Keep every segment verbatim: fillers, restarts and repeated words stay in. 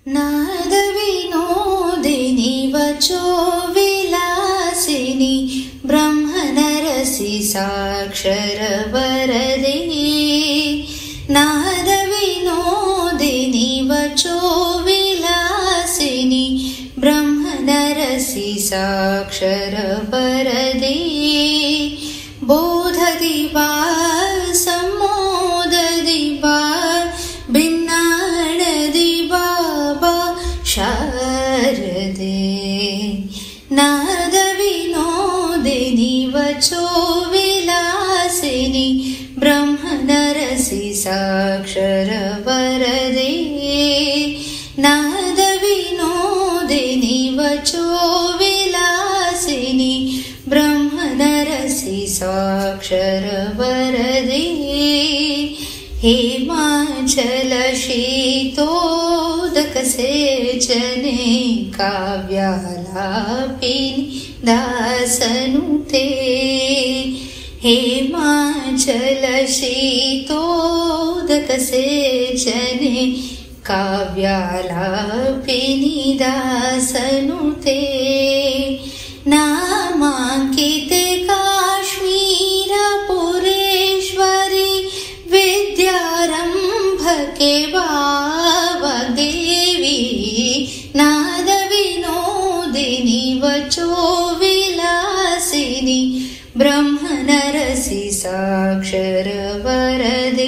नादविनोदिनी वचो विलासिनी ब्रह्मनरसि साक्षरवरदे। नादविनोदिनी वचो विलासिनी ब्रह्मनरसि साक्षरवरदे। बोधदिवा सम्मोददिवा भिन्नाणदिवा शारदे। नादविनोदिनी वचो विलासिनी ब्रह्मनरसि साक्षरवरदे। नादविनोदिनी वचो विलासिनी ब्रह्मनरसि साक्षरवरदे। हिमाचलशीतोदकसेचने काव्यालापिनि दासनुते। हिमाचलशीतोदकसेचने काव्यालापिनि दासनुते। नामाङ्किते काश्मीरपुरेश्वरि विद्यारम्भके वाग्देवी। नादविनोदिनी वचो विलासिनी ब्रह्मनरसि साक्षरवरदे।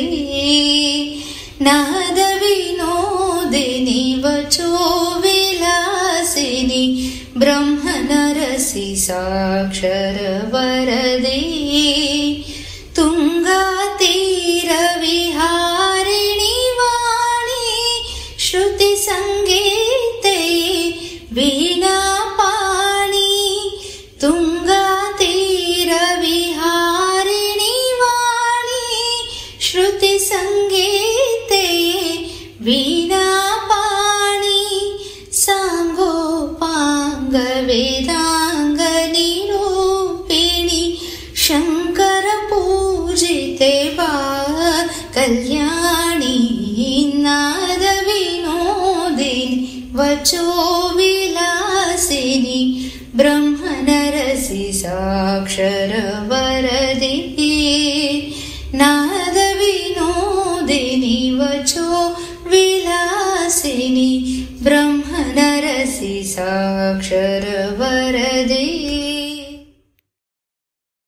नादविनोदिनी वचो विलासिनी ब्रह्मनरसि साक्षरवरदे। तुङ्गातीरविहारिणि वाणी श्रुतिसङ्गीते वीणापाणि। तुङ्गातीरविहारिणि वाणी श्रुतिसङ्गीते वीणापाणि। साङ्गोपाङ्गवेदाङ्गनिरूपिणि शङ्करपूजिते वा कल्याणी। नादविनोदिनी वचो विलासिनी ब्रह्मनरसि साक्षरवरदे। नादविनोदिनी वचो विलासिनी ब्रह्मनरसि साक्षरवरदे।